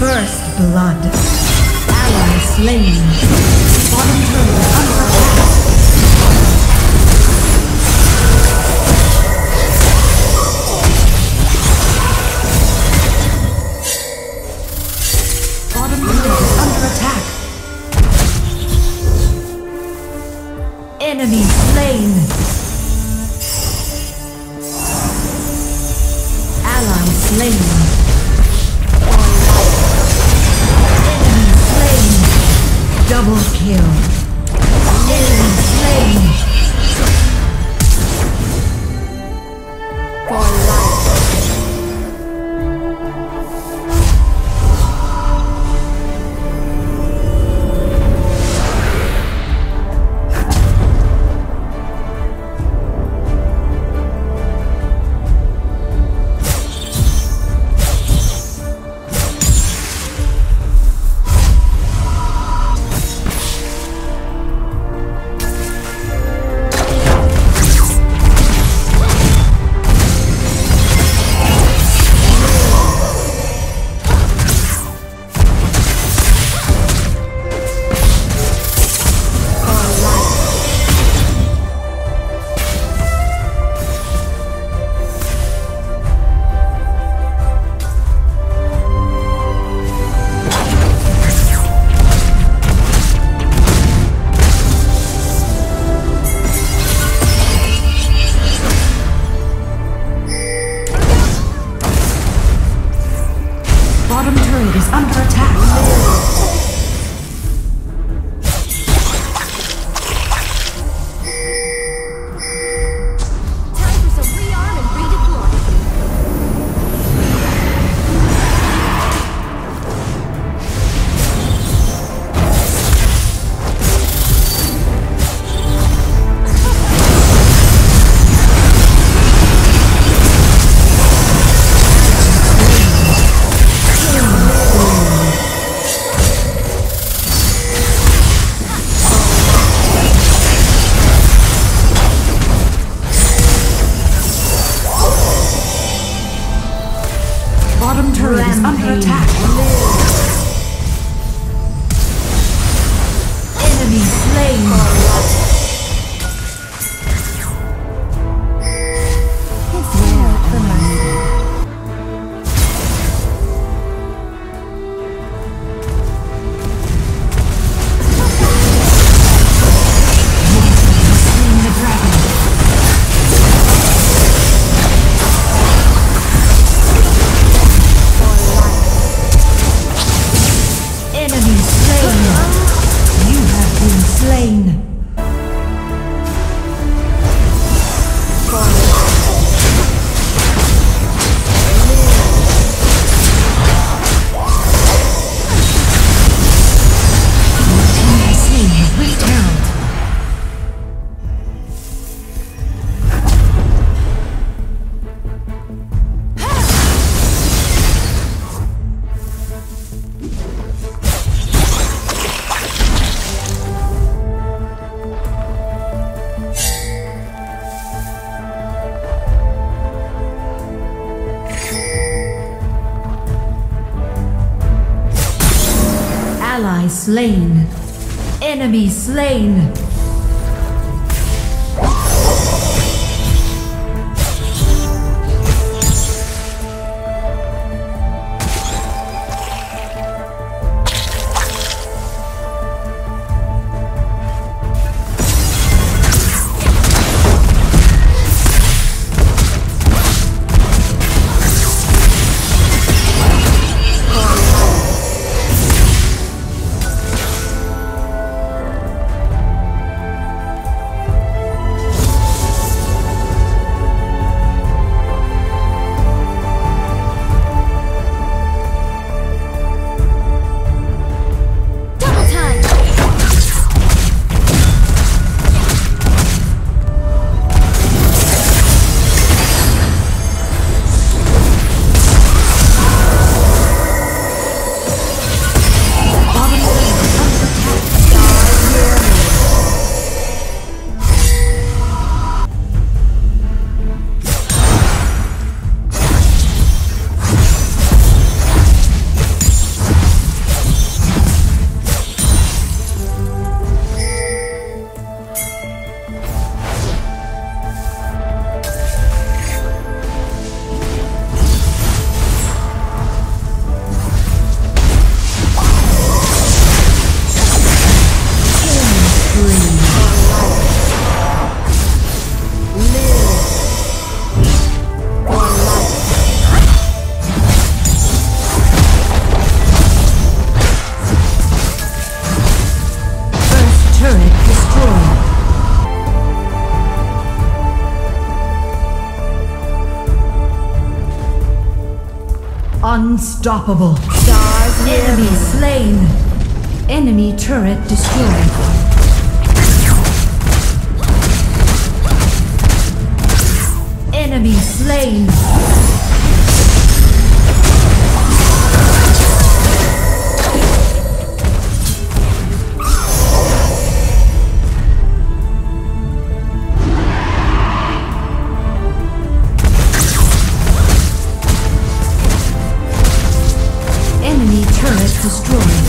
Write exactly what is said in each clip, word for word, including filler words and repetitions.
First blood. Ally slain. Bottom turret under attack. Bottom turret is under attack. Enemy slain. Ally slain. Double kill. Enemy slain. For life. Bottom turret is under attack. Time for some rearm and redeploy. Bottom turret is under attack. Enemy slain. Beware the mercy. Slain the dragon. Enemy slain. You have been slain. Your team has slain the Rift Herald. Ally slain. Enemy slain. Unstoppable. Stars Enemy slain. Enemy turret destroyed. Enemy slain. Enemy turret destroyed.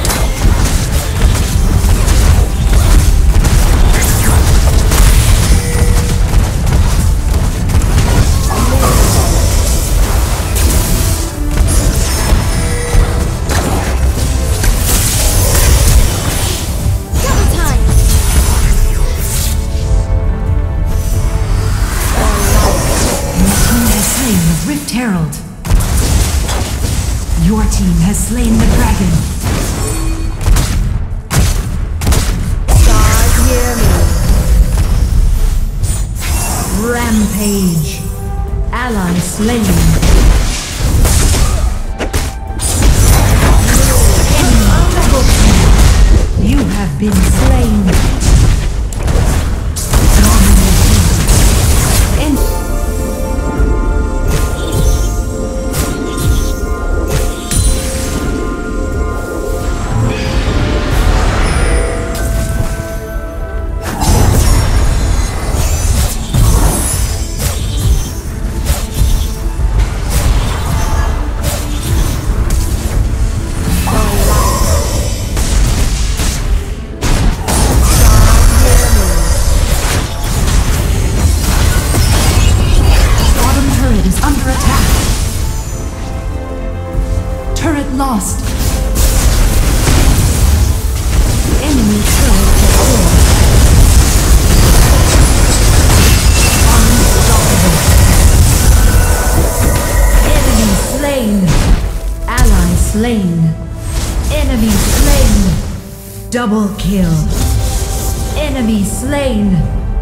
Rift Herald. Your team has slain the dragon. Stars hear me. Rampage. Ally slain. Enemy double kill. You have been slain. Dominating. En lost. Enemy turret destroyed. Unstoppable. Enemy slain. Ally slain. Enemy slain. Double kill. Enemy slain.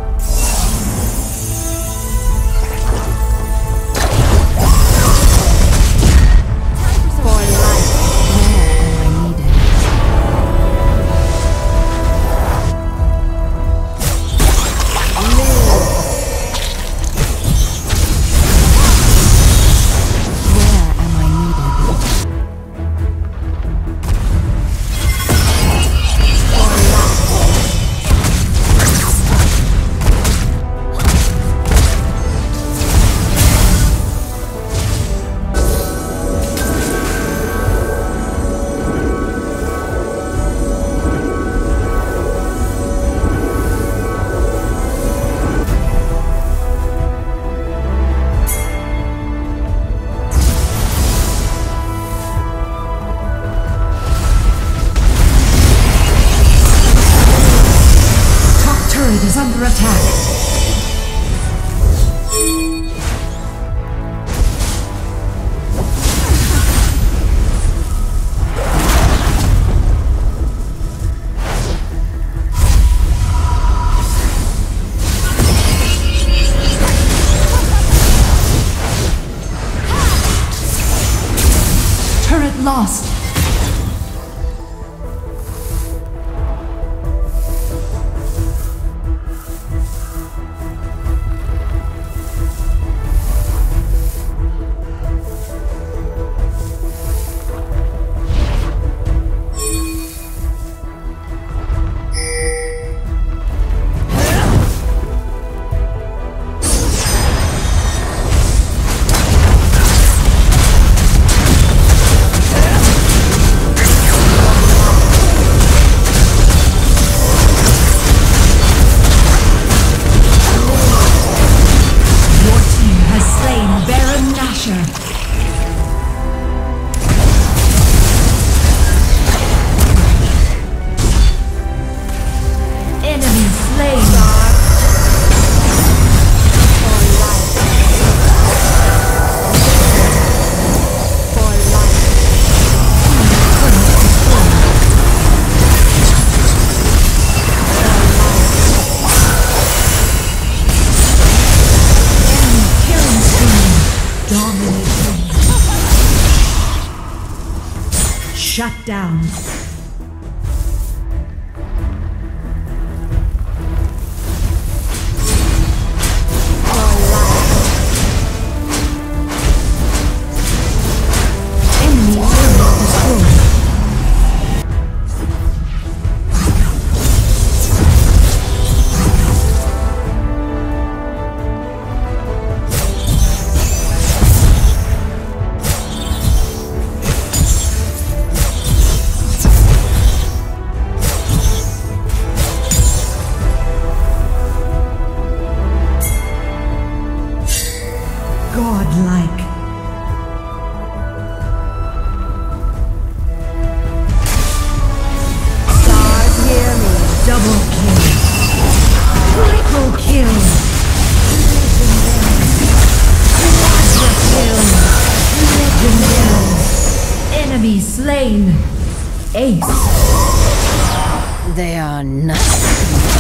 Is under attack. Turret lost. Shut down. Enemy turret destroyed. Godlike. Stars hear me. Double kill. Triple kill. Quadra kill. Legendary. Enemy slain. Ace. They are nothing.